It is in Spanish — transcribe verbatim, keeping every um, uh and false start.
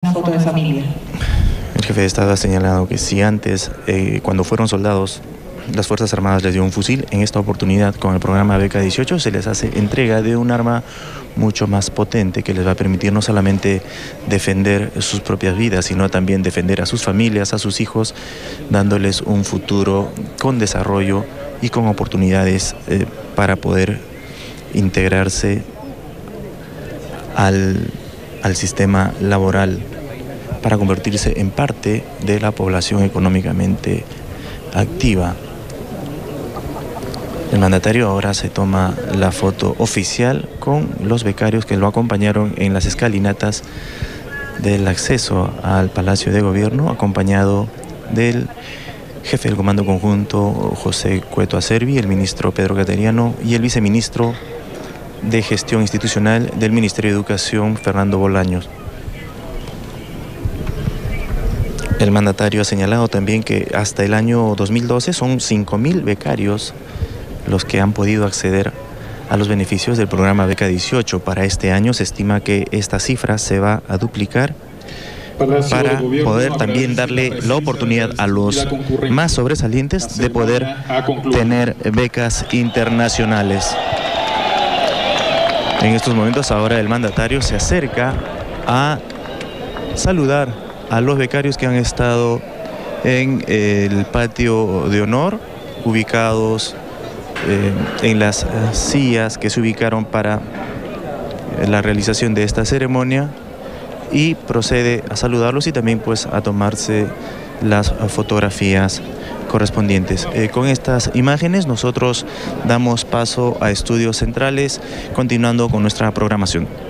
una foto de familia. El jefe de Estado ha señalado que si antes, eh, cuando fueron soldados, las Fuerzas Armadas les dio un fusil, en esta oportunidad con el programa Beca dieciocho se les hace entrega de un arma mucho más potente que les va a permitir no solamente defender sus propias vidas, sino también defender a sus familias, a sus hijos, dándoles un futuro con desarrollo y con oportunidades eh, para poder integrarse al, al sistema laboral, para convertirse en parte de la población económicamente activa. El mandatario ahora se toma la foto oficial con los becarios que lo acompañaron en las escalinatas del acceso al Palacio de Gobierno, acompañado del jefe del Comando Conjunto, José Cueto Acerbi, el ministro Pedro Cateriano y el viceministro de Gestión Institucional del Ministerio de Educación, Fernando Bolaños. El mandatario ha señalado también que hasta el año dos mil doce son cinco mil becarios los que han podido acceder a los beneficios del programa Beca dieciocho. Para este año se estima que esta cifra se va a duplicar para poder también darle la oportunidad a los más sobresalientes de poder tener becas internacionales. En estos momentos ahora el mandatario se acerca a saludar a los becarios que han estado en el patio de honor, ubicados eh, en las sillas que se ubicaron para la realización de esta ceremonia, y procede a saludarlos y también pues a tomarse las fotografías correspondientes. Eh, con estas imágenes nosotros damos paso a Estudios Centrales, continuando con nuestra programación.